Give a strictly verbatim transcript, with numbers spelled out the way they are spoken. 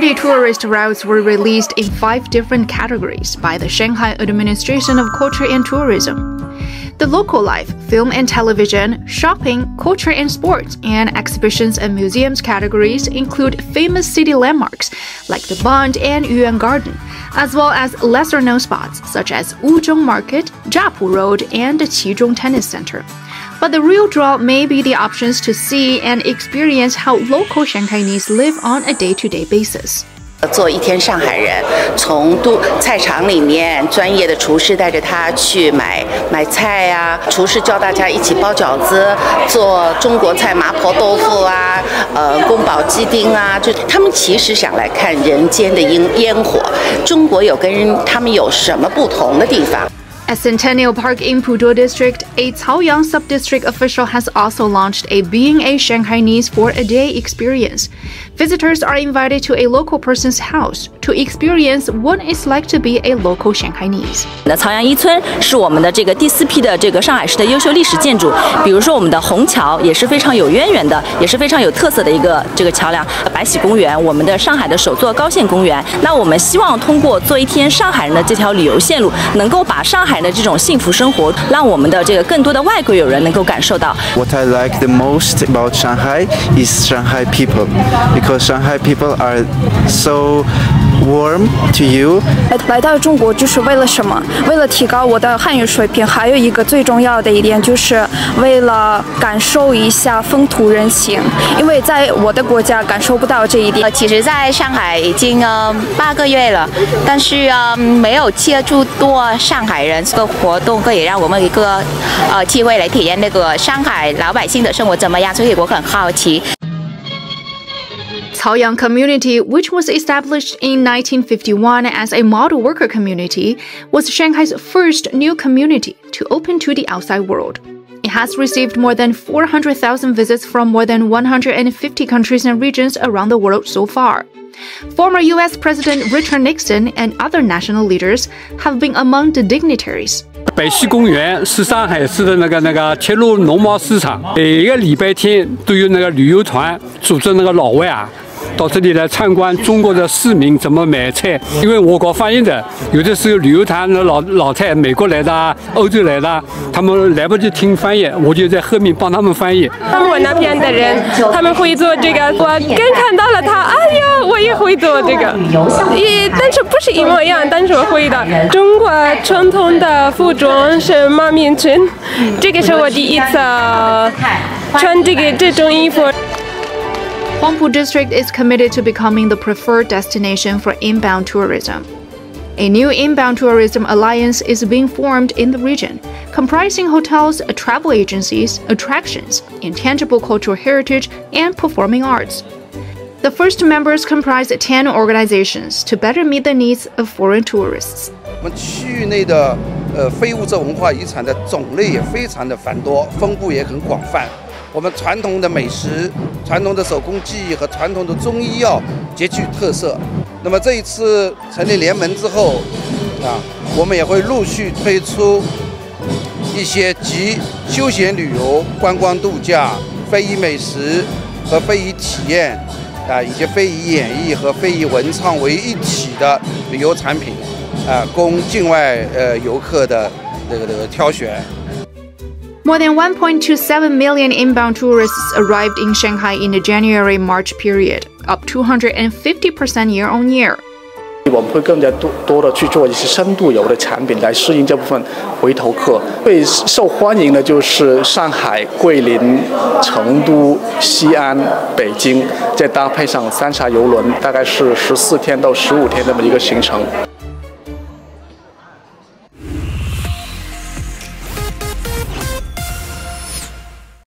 thirty tourist routes were released in five different categories by the Shanghai Administration of Culture and Tourism. The local life, film and television, shopping, culture and sports, and exhibitions and museums categories include famous city landmarks like the Bund and Yuyuan Garden, as well as lesser-known spots such as Wuzhong Market, Zhapu Road, and the Qizhong Tennis Center. But the real draw may be the options to see and experience how local Shanghainese live on a day-to-day basis. 做一天上海人，从都菜场里面专业的厨师带着他去买买菜啊，厨师教大家一起包饺子，做中国菜麻婆豆腐啊，呃宫保鸡丁啊，就他们其实想来看人间的烟烟火，中国有跟他们有什么不同的地方？ At Centennial Park in Putuo District, a Caoyang sub-district official has also launched a Being a Shanghainese for a Day experience. Visitors are invited to a local person's house to experience what it's like to be a local Shanghainese. 那曹杨一村是我们的这个第四批的这个上海市的优秀历史建筑，比如说我们的虹桥也是非常有渊源的，也是非常有特色的一个这个桥梁。白喜公园，我们的上海的首座高线公园。那我们希望通过做一天上海人的这条旅游线路，能够把上海的这种幸福生活，让我们的这个更多的外国友人能够感受到。 What I like the most about Shanghai is Shanghai people, because Shanghai people are so warm to you. 来到中国就是为了什么？为了提高我的汉语水平，还有一个最重要的一点就是为了感受一下风土人情，因为在我的国家感受不到这一点。 其实，在上海已经呃八个月了，但是呃没有接触多上海人。这个活动可以让我们一个呃机会来体验那个上海老百姓的生活怎么样，所以我很好奇。 Caoyang Community, which was established in nineteen fifty-one as a model worker community, was Shanghai's first new community to open to the outside world. It has received more than four hundred thousand visits from more than one hundred fifty countries and regions around the world so far. Former U S President Richard Nixon and other national leaders have been among the dignitaries. 北溪公园是上海市的那个那个铁路农贸市场，每一个礼拜天都有那个旅游团组织那个老外啊。 到这里来参观中国的市民怎么买菜，因为我搞翻译的，有的时候旅游团的老老太美国来的、欧洲来的，他们来不及听翻译，我就在后面帮他们翻译。 他们那边的人，他们会做这个，我刚看到了他，哎呀，我也会做这个，也但是不是一模一样，但是我会的。中国传统的服装是马面裙，这个是我第一次穿这个这种衣服。 Huangpu District is committed to becoming the preferred destination for inbound tourism. A new inbound tourism alliance is being formed in the region, comprising hotels, travel agencies, attractions, intangible cultural heritage, and performing arts. The first members comprise ten organizations to better meet the needs of foreign tourists. 我们区域内的呃非物质文化遗产的种类也非常的繁多，分布也很广泛。 我们传统的美食、传统的手工技艺和传统的中医药极具特色。那么这一次成立联盟之后，啊，我们也会陆续推出一些集休闲旅游、观光度假、非遗美食和非遗体验啊，以及非遗演绎和非遗文创为一体的旅游产品，啊，供境外呃游客的这个这个挑选。 More than one point two seven million inbound tourists arrived in Shanghai in the January-March period, up two hundred fifty percent year on year. 我们会更加多多的去做一些深度游的产品来适应这部分回头客。最受欢迎的就是上海、桂林、成都、西安、北京，再搭配上三峡邮轮，大概是十四天到十五天这么一个行程。